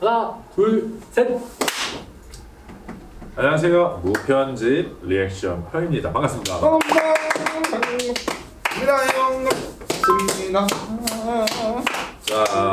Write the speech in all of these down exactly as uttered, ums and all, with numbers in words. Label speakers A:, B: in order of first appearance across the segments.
A: 하나, 둘, 셋.
B: 안녕하세요. 무편집 리액션 펴입니다. 반갑습니다.
C: 반갑습니다.
B: 자,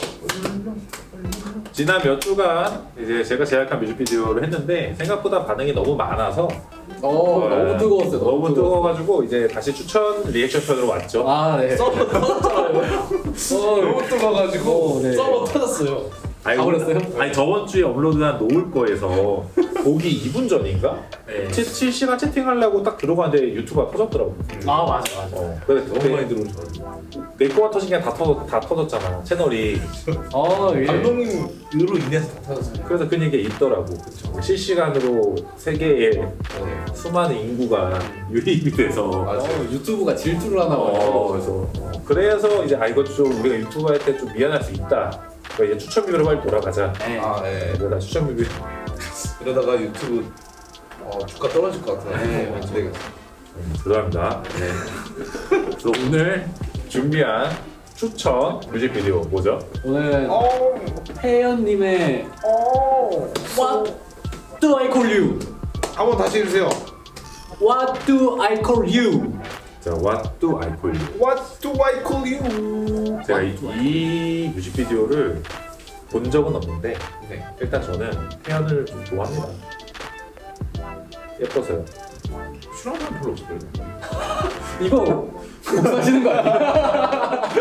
B: 지난 몇 주간 이제 제가 제작한 뮤직비디오를 했는데 생각보다 반응이 너무 많아서
A: 어, 어 너무 뜨거웠어요.
B: 너무,
A: 너무
B: 뜨거워가지고 이제 다시 추천 리액션 편으로 왔죠.
A: 아, 네.
C: 서버 터졌잖아요. 너무 뜨거워가지고
A: 어, 네.
C: 서버 터졌어요.
B: 아니,
A: 가버렸어요?
B: 아니 저번 주에 업로드한 놓을 거에서 보기 이 분 전인가?
A: 네.
B: 치, 실시간 채팅하려고 딱 들어갔는데 유튜브가 터졌더라고.
A: 아, 맞아, 맞아.
B: 어, 그래
C: 너무 많이 들어오죠.
B: 내 거가 터진 게 다 터졌 다 터졌잖아 채널이.
A: 아, 예.
C: 감독님으로 인해서 다 터졌어요.
B: 그래서 그런 게 있더라고. 그쵸. 실시간으로 세계의
C: 네.
B: 수많은 인구가 유입이 돼서.
C: 맞아.
A: 어, 유튜브가 질투를 하나 봐요.
B: 어, 그래서 어, 그래서 이제 아 이거 좀 우리가 유튜브 할 때 좀 미안할 수 있다. 그러니까 이제 추천 뮤비로 빨리 돌아가자.
A: 네.
C: 아, 네.
B: 그러다 추천 뮤비.
C: 이러다가 유튜브 어, 주가 떨어질 것 같아요.
A: 네,
C: 안 되겠어.
B: 음, 죄송합니다. 네. 그래서 오늘 준비한 추천 뮤직비디오 뭐죠?
A: 오늘
C: 어,
A: 혜연님의
C: 어.
A: What do I call you?
C: 한번 다시 해주세요.
A: What do I call you?
B: 자, What do I call you?
C: What do I call you?
B: 제가 이, 이 뮤직비디오를 본 적은 없는데
C: 네.
B: 일단 저는 태연을 좀 좋아합니다. 예뻐서요.
C: 싫어하는 사람 별로 없어요.
A: 이거 복사하시는 거 아니에요?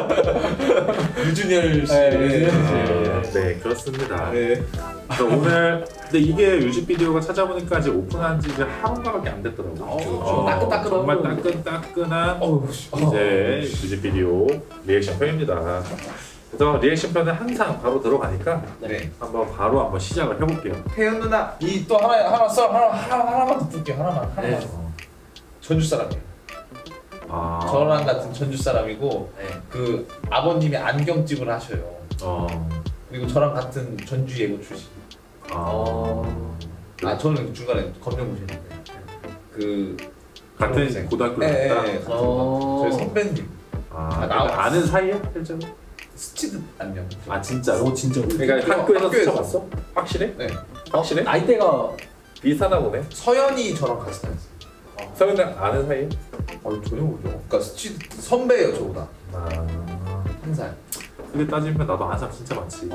C: 유준열 씨.
A: 네, 유준열 씨.
B: 아, 네, 그렇습니다.
C: 네.
B: 그래서 오늘 근데 이게 뮤직비디오가 찾아보니까 이제 오픈한 지 이제 하루가밖에 안 됐더라고요.
A: 어, 따끈따끈하고.
B: 정말 따끈따끈한
C: 어우, 씨.
B: 이제 뮤직비디오 리액션 편입니다. 그래서 리액션 편은 항상 바로 들어가니까
C: 네.
B: 한번 바로 한번 시작을 해볼게요.
C: 태연 누나 이 또 하나 하나 써 하나 하나 하나만 더 볼게요. 하나만 하나만.
A: 네.
C: 전주 사람이에요.
B: 아,
C: 저랑 같은 전주 사람이고
A: 네.
C: 그 아버님이 안경집을 하셔요.
B: 어,
C: 그리고 저랑 같은 전주 예고 출신.
B: 아,
C: 아 저는 중간에 검정고시인데 그
B: 같은
C: 졸업생.
B: 고등학교
C: 네,
B: 다녔다.
C: 네, 같은
A: 어.
C: 저희 선배님.
B: 아,
C: 아,
B: 아
C: 나-
B: 아는 사이야 실제로?
C: 스치듯 안녕.
B: 아 진짜로?
A: 오, 진짜.
B: 그러니까 학교에서
C: 학교에서.
B: 스쳐봤어? 확실해?
C: 네.
B: 확실해?
A: 나이대가
B: 비슷하나 보네.
C: 서연이 저랑 같이 다녔어요.
B: 서윤이랑 아는 사이?
C: 아 전혀 모르죠. 그러니까 스치듯 선배예요 저보다
B: 아,
C: 한 살.
B: 그게 따지면 나도 아는 사람 진짜 많지.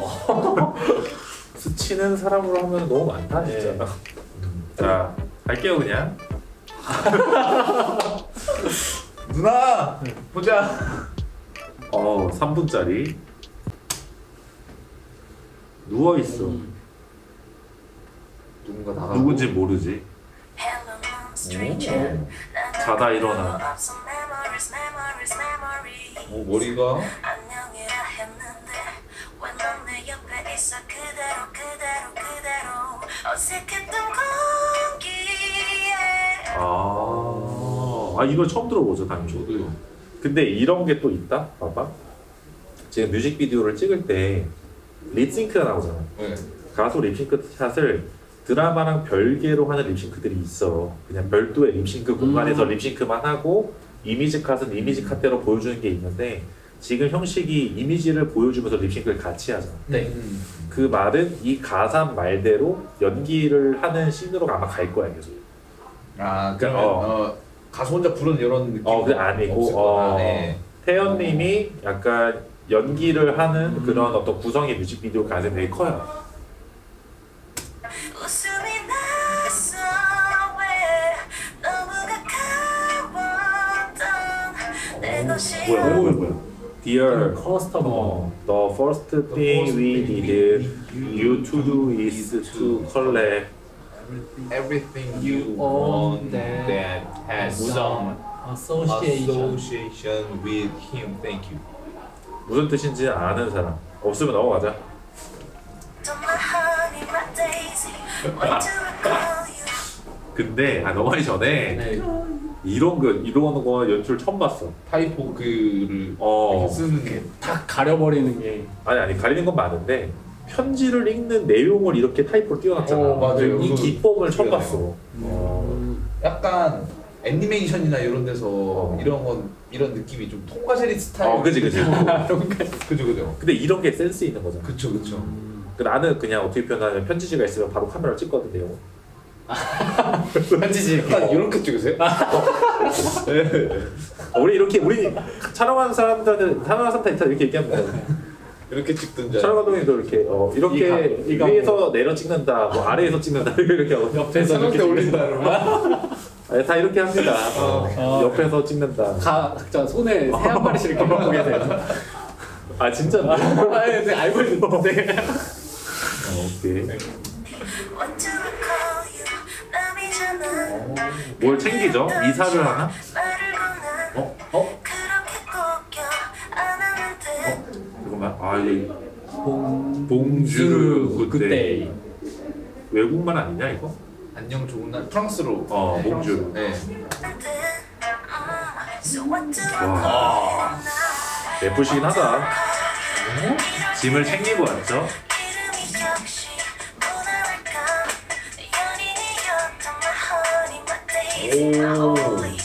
B: 스치는 사람으로 하면 너무 많다 진짜.
A: 네.
B: 음, 자, 갈게요 그냥.
C: 누나 보자.
B: 어, 삼 분짜리. 누워 있어.
A: 음.
C: 누군가 나가.
B: 누군지 모르지. 자다 일어나.
C: 오 머리가.
B: 아, 아 이걸 처음 들어보죠 당연히.
C: 저도요.
B: 근데 이런 게 또 있다. 봐봐. 지금 뮤직비디오를 찍을 때 립싱크가 나오잖아.
C: 네.
B: 가수 립싱크 샷을 드라마랑 별개로 하는 립싱크들이 있어. 그냥 별도의 립싱크 공간에서
A: 음.
B: 립싱크만 하고 이미지 컷은 이미지 컷대로 보여주는 게 있는데 지금 형식이 이미지를 보여주면서 립싱크를 같이 하잖아.
A: 네.
C: 음.
B: 그 말은 이 가사 말대로 연기를 하는 씬으로 아마 갈 거야 계속.
C: 아 그러면
B: 어.
C: 어. 가수 혼자 부른 이런 느낌.
B: 어, 그 아니고 어,
C: 네.
B: 태연님이 약간 연기를 하는
A: 음.
B: 그런 어떤 구성의 뮤직비디오 가능성이 되게 커요. 뭐야 뭐야 뭐야. Dear
A: 커스터머.
B: The first thing we need you to do is to collect.
C: Everything
A: You
C: you
A: own
C: own
A: that
C: that has some
A: association.
C: association with him. Thank you.
B: 무슨 뜻인지 아는 사람 없으면 넘어가자. 근데 아 넘어가기 전에
A: 네.
B: 이런 거 이런 거 연출 처음 봤어.
C: 타이포그를
B: 어.
C: 이렇게 쓰는 게.
A: 다 가려버리는 게.
B: 아니 아니 가리는 건 많은데 편지를 읽는 내용을 이렇게 타이프로 띄워놨잖아.
C: 어, 맞아요.
B: 이 기법을 처음
C: 그러네요.
B: 봤어. 어.
A: 음.
C: 약간 애니메이션이나 이런 데서
B: 어.
C: 이런 건 이런 느낌이 좀 통과제리 스타일.
B: 어, 그지, 그지.
C: 느낌으로. 그죠 그죠.
B: 근데 이런 게 센스 있는 거잖아.
C: 그쵸 그쵸.
A: 음.
B: 그 나는 그냥 어떻게 표현하냐면 편지지가 있으면 바로 카메라 찍거든요.
A: 편지지 이렇게.
C: 아, 이렇게 찍으세요?
B: 어, 우리 이렇게 우리 촬영하는 사람들한테 촬영하는 사람한테 이렇게 얘기합니다.
C: 이렇게 찍든지.
B: 촬영 감독님도 이렇게 어, 이렇게
A: 이 각, 이 각.
B: 위에서 내려 찍는다, 뭐 아래에서 찍는다 이렇게 하고
A: 옆에서 이렇게
C: 때 올린다
B: 네, 다 이렇게 합니다. 어,
A: 어.
B: 옆에서 찍는다.
A: 가 각자 손에 새 한 마리씩 이렇게 갖고 계세요.
B: 아 진짜?
A: 아, 네, 알고 있는데.
B: 어, 오케이. 뭘 챙기죠? 이사를 하나? 어? 어? 잠깐만. 아 이 봉주르 굿데이. 외국말 아니냐 이거?
C: 안녕 좋은 날. 프랑스로.
B: 어,
C: 네.
B: 봉주르.
C: 네.
B: 와. 예쁘시긴 하다. 짐을 챙기고 왔죠?
C: 오.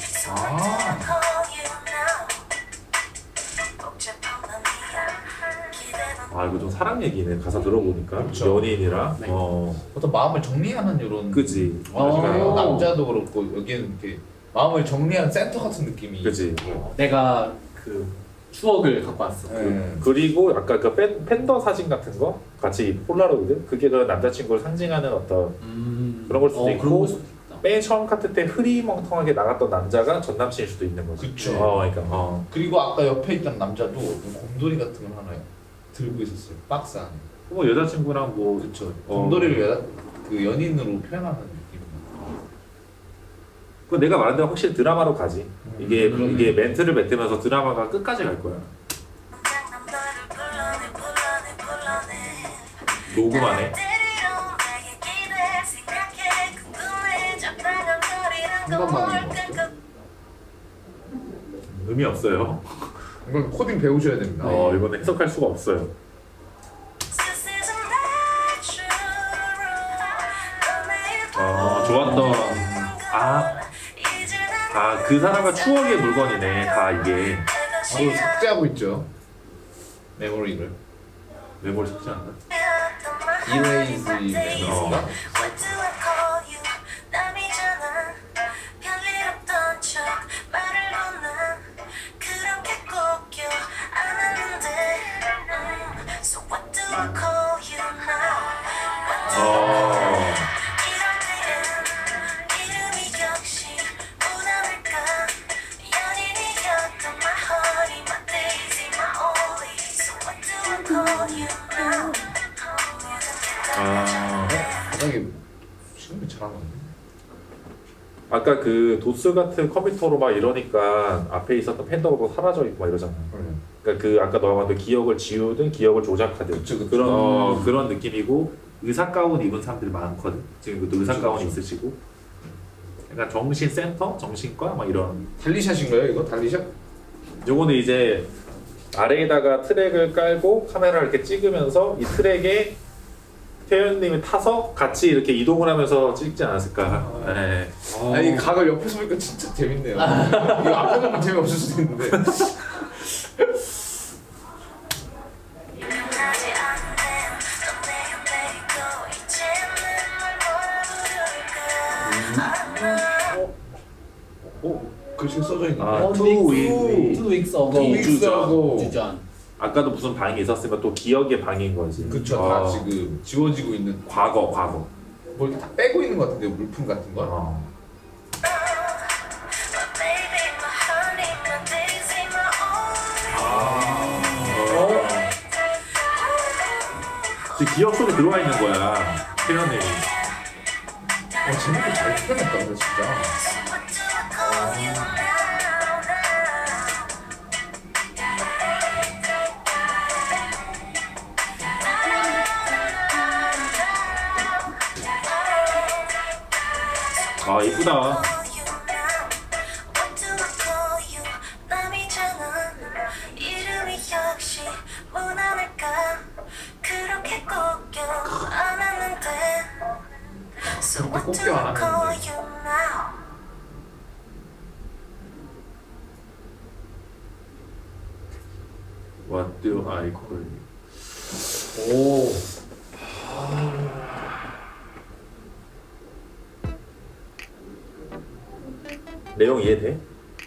B: 아 이거 좀 사랑 얘기네 가사 들어보니까.
C: 그렇죠.
B: 연인이라.
A: 네.
B: 어.
C: 어떤 마음을 정리하는 이런.
B: 그지.
A: 어.
C: 남자도 그렇고 여기는 이렇게 마음을 정리하는 센터 같은 느낌이.
B: 그지.
A: 내가 그 추억을 갖고 왔어.
C: 네.
B: 그리고 아까 그 팬, 팬더 사진 같은 거 같이 폴라로이드 그게 그 남자친구를 상징하는 어떤
A: 음.
B: 그런 걸 수도
A: 어,
B: 있고.
A: 그런 걸 수도 있다.
B: 맨 처음 카트 때 흐리멍텅하게 나갔던 남자가 전 남친일 수도 있는 거지.
C: 그쵸.
B: 어, 그러니까 어.
C: 그리고 아까 옆에 있던 남자도 곰돌이 같은 걸 하나 들고 있었어요. 박스 안에.
B: 뭐 여자친구랑 뭐
C: 그쵸.
B: 어.
C: 곰돌이를 여자, 그 연인으로 표현하는 느낌.
B: 그 내가 말한 대로 확실히 드라마로 가지. 이게
A: 음,
B: 이게 멘트를 뱉으면서 드라마가 끝까지 갈 거야. 녹음하네.
C: 한 번만 하는 것 같죠?
B: 의미 없어요.
C: 이건 코딩 배우셔야 됩니다.
B: 어 이거는 해석할 수가 없어요. 어 좋았던 아아 그 사람과 추억의 물건이네 다 이게.
C: 바로 삭제하고 있죠. 메모리를.
B: 메모리 삭제한다.
C: 이레이즈 메모리가.
B: 어. 아.
C: 바닥에 시간이 잘안 왔네.
B: 아까 그 도스 같은 컴퓨터로 막 이러니까 앞에 있었던 팬더도 사라져 있고 막 이러잖아. 그러니까 그 아까 너가 말한 기억을 지우든 기억을 조작하든
C: 그쵸, 그쵸.
B: 그런 어,
C: 음.
B: 그런 느낌이고 의사 가운 입은 사람들이 많거든. 지금 그것도 의사
C: 그쵸,
B: 가운
C: 그쵸.
B: 있으시고. 그러니까 정신 센터, 정신과 막 이런.
C: 달리샷인가요 이거? 달리샷?
B: 요거는 이제 아래에다가 트랙을 깔고 카메라를 이렇게 찍으면서 이 트랙에 태연님이 타서 같이 이렇게 이동을 하면서 찍지 않았을까. 네.
C: 아, 이 각을 옆에서 보니까 진짜 재밌네요. 이거 앞에 보면 재미없을 수도 있는데. 어? 글씨 써져 있는데.
B: 아,
A: One
B: two
A: week,
B: week.
A: two weeks ago.
C: Two weeks ago.
A: 주전.
B: 아까도 무슨 방이 있었으면 또 기억의 방인 거지.
C: 그쵸.
B: 어.
C: 다 지금 지워지고 있는.
B: 과거, 과거.
C: 뭘 다 빼고 있는 것 같은데요. 물품 같은 걸.
B: 어. 지금 기억 속에 들어와 있는 거야, 태연님이.
C: 어, 재밌게 잘 표현했다 근데 진짜.
B: 아, 이쁘다.
C: 그렇게 꼽겨 안 하는데.
B: What do I call you?
C: 오.
B: 내용 이해돼?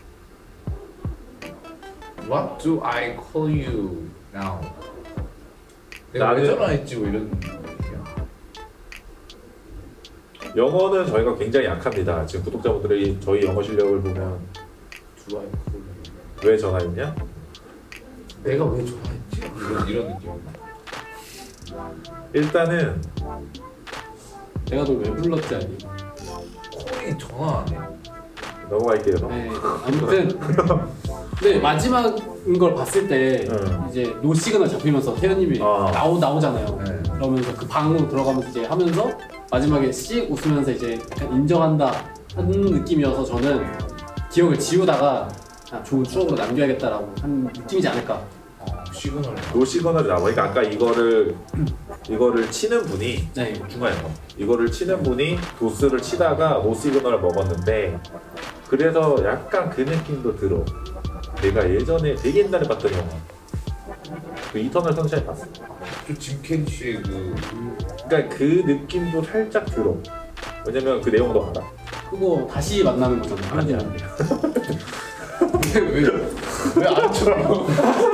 C: What do I call you now? 내가 왜
B: 나는-
C: 전화했지 뭐 이런 느낌이야.
B: 영어는 저희가 굉장히 약합니다. 지금 구독자분들이 저희 영어 실력을 보면
C: Do I call you?
B: 왜 전화했냐?
C: 내가 왜 전화했지? 이런 이런 느낌이야.
B: 일단은
A: 내가 너 왜 불렀지 아니?
C: 콜이 전화 안 해.
B: 넘어갈게요.
A: 네, 아무튼 근데 마지막인 걸 봤을 때
B: 응.
A: 이제 노 시그널 잡히면서 태연님이
B: 아.
A: 나오 나오잖아요.
C: 네.
A: 그러면서 그 방으로 들어가면서 이제 하면서 마지막에 씩 웃으면서 이제 약간 인정한다 하는 느낌이어서 저는 기억을 지우다가 아, 좋은 추억으로 남겨야겠다라고 한 느낌이지 않을까.
C: 어, 시그널.
B: 노 시그널이 나와. 그러니까 아까 이거를 이거를 치는 분이
A: 네.
B: 중간에 거. 이거를 치는 분이 도스를 치다가 노 시그널을 먹었는데 그래서 약간 그 느낌도 들어. 내가 예전에 되게 옛날에 봤던 영화 그 이터널 선샤인 봤어.
C: 저짐 캐리 씨의 그
B: 그러니까 그 느낌도 살짝 들어. 왜냐면 그 내용도 알아.
A: 그거 다시 만나는 거잖아요.
B: 아니야.
C: 왜왜안 쳐요?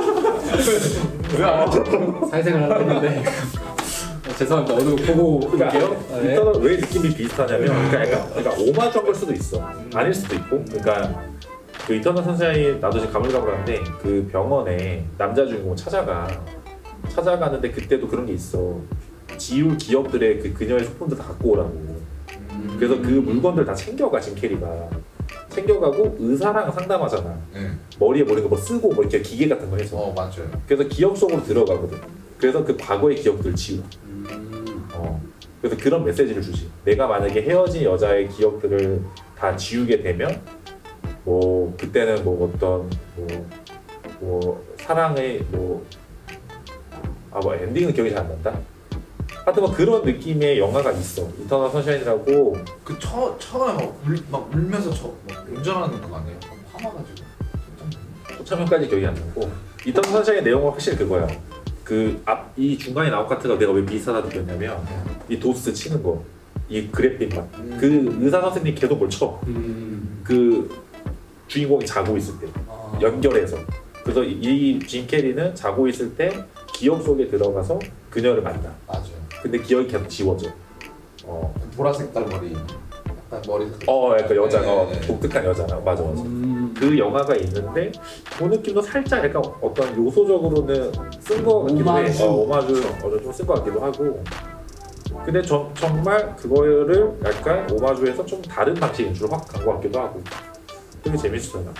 C: 왜안 쳐?
A: 사회생활 하고 있는데 어, 죄송합니다. 어느 거 보고 볼게요. 아, 네.
B: 이터널 왜 느낌이 비슷하냐면 그러니까 약간 그러니까 오마주한 걸 수도 있어. 아닐 수도 있고. 그러니까 그 이터널 선샤인 나도 지금 가물가물한데 그 병원에 남자 주인공 찾아가 찾아가는데 그때도 그런 게 있어. 지울 기억들의 그 그녀의 소품들 다 갖고 오라고. 그래서 그 물건들 다 챙겨가 짐 캐리가 챙겨가고 의사랑 상담하잖아.
C: 네.
B: 머리에 뭐 이런 거 뭐 쓰고 뭐 이렇게 기계 같은 거 해서.
C: 어 맞아요.
B: 그래서 기억 속으로 들어가거든. 그래서 그 과거의 기억들을 지워. 어. 그래서 그런 메시지를 주지. 내가 만약에 헤어진 여자의 기억들을 다 지우게 되면 뭐 그때는 뭐 어떤 뭐, 뭐 사랑의 뭐 아 뭐 엔딩은 기억이 잘 안 난다. 하여튼 뭐 그런 느낌의 영화가 있어. 이터널 선샤인이라고.
C: 그 처, 처음에 막, 울, 막 울면서 저, 막 운전하는 거 아니에요? 화나가지고
B: 초참형까지 기억이 안 나고. 이터널 선샤인의 내용은 확실히 그거야. 그 앞 이 중간에 나온 카트가 내가 왜 비슷하다 느꼈냐면 이 도스 치는 거, 이 그래핀 맛. 그 의사 선생님이 계속 뭘 쳐.
A: 음.
B: 그 주인공이 자고 있을 때
C: 아.
B: 연결해서. 그래서 이 짐 캐리는 자고 있을 때 기억 속에 들어가서 그녀를 만나.
C: 맞아요.
B: 근데 기억이 계속 지워져. 어,
C: 보라색깔 머리 약간 머리
B: 어 약간 여자가
C: 네, 네.
B: 독특한 여자가 맞아 맞아.
A: 음.
B: 그 영화가 있는데 그 느낌도 살짝 약간 어떤 요소적으로는 쓴 거 같기도 해.
A: 오마주.
B: 어, 오마주 어느 좀 쓴 거 같기도 하고. 근데 저, 정말 그거를 약간 오마주에서 좀 다른 방식의 연출을 확 간 거 같기도 하고. 되게 재밌었잖아.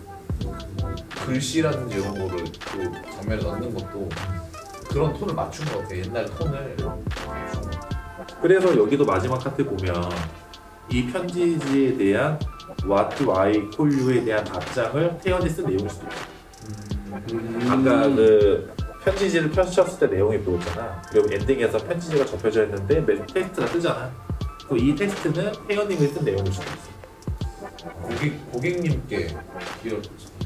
C: 글씨라든지 이런 거를 또 장면에 넣는 것도 그런 톤을 맞춘 것 같아요. 옛날 톤을 맞춘 것 같아요.
B: 그래서 여기도 마지막 카트 보면 이 편지지에 대한 What do I call you에 대한 답장을 태연이 쓴 내용일 수도 있고.
A: 음.
B: 아까 그 편지지를 펼쳤을 때 내용이 보였잖아. 그리고 엔딩에서 편지지가 접혀져 있는데 맨 텍스트가 뜨잖아. 그 이 텍스트는 태연님이 쓴 내용일 수도 있어.
C: 고객, 고객님께 기여를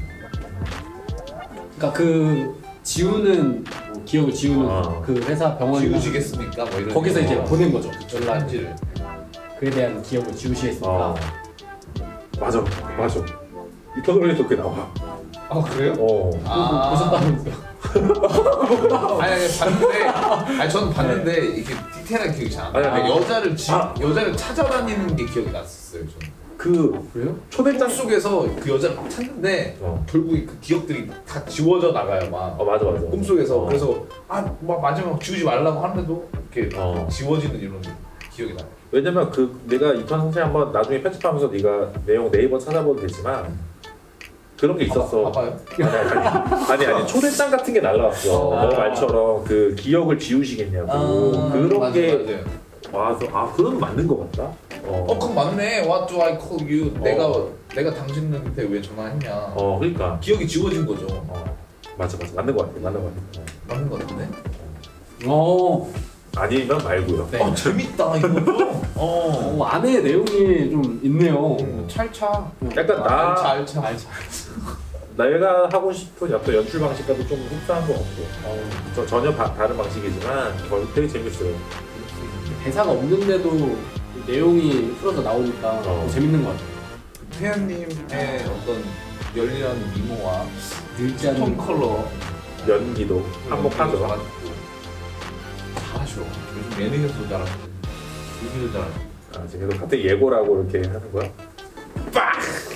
A: 그러니까 그 지우는 뭐 기억을 지우는
B: 아.
A: 그 회사 병원
C: 지우시겠습니까? 뭐 이런
A: 거기서 이제
C: 거.
A: 보낸 거죠.
C: 편지를
A: 그에 대한 기억을 지우시겠습니까?
B: 어. 맞아, 맞아. 이터널에도 그게 나와.
C: 아 그래요?
B: 어.
C: 아.
A: 보셨다면서요?
C: 아니 아니 봤는데 아니 저는 봤는데 이게 디테일한 기억이 잘 안 나요.
B: 아니, 아니.
C: 여자를 지,
B: 아.
C: 여자를 찾아다니는 게 기억이 났었어요. 저는.
B: 그
A: 그래요?
B: 초대장.
C: 꿈 속에서 그 여자를 막 찾는데
B: 어.
C: 결국 그 기억들이 다 지워져 나가요 막.
B: 어 맞아 맞아.
C: 꿈속에서
B: 어.
C: 그래서 아막 마지막 지우지 말라고 하는데도 이렇게
B: 어.
C: 지워지는 이런 기억이 나요.
B: 왜냐면 그 내가 이편 선생 한번 나중에 편집하면서 네가 내용 네이버 찾아보도 되지만 그런 게 있었어.
C: 봐봐, 봐봐요.
B: 아니 아니 아니 아니 초대장 같은 게 날라왔어.
C: 어.
B: 너 말처럼 그 기억을 지우시겠냐고
A: 아,
B: 그런
C: 맞아,
B: 게
C: 맞아요.
B: 와서 아 그럼 맞는 거 같다. 어,
C: 어 그럼 맞네. What do I call you?
B: 어.
C: 내가 내가 당신한테 왜 전화했냐?
B: 어 그러니까
C: 기억이 지워진 거죠.
B: 어 맞아 맞아 맞는 거 같아 맞는 거 같아. 어.
C: 맞는 거 같은데?
A: 어,
B: 아니면 말고요.
A: 네.
C: 어 재밌다 이거죠? 어.
A: 어, 안에 내용이 좀 있네요.
C: 음, 찰차.
B: 약간 나
C: 알차 알차.
A: 알죠.
B: 내가 하고 싶은 어떤 연출 방식과도 좀 흡사한 것 같고. 어, 저 전혀 바, 다른 방식이지만 어, 되게 재밌어요.
A: 대사가 없는데도 내용이 풀어져 나오니까
B: 어.
A: 재밌는 것 같아요.
C: 태연님의 어떤 열렬한 미모와
A: 늙지 않은
C: 톤 컬러
B: 연기도 한몫하죠.
C: 잘하고 잘하셔. 요즘 예능에서도 잘하고 여기도 잘하고.
B: 아, 지금 계속 갑자기 예고라고 이렇게 하는 거야? 빡!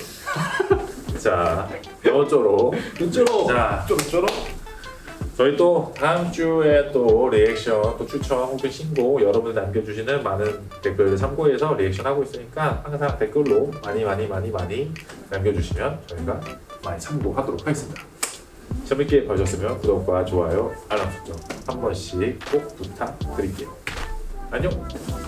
B: 자, 여쪼로.
A: 요쪼로.
B: 자,
C: 쪼로쪼로.
B: 저희 또 다음 주에 또 리액션, 또 추천 혹은 신곡 여러분들 남겨주시는 많은 댓글을 참고해서 리액션 하고 있으니까 항상 댓글로 많이 많이 많이 많이 남겨주시면 저희가 많이 참고하도록 하겠습니다. 재밌게 봐주셨으면 구독과 좋아요, 알람 설정 한 번씩 꼭 부탁드릴게요. 안녕!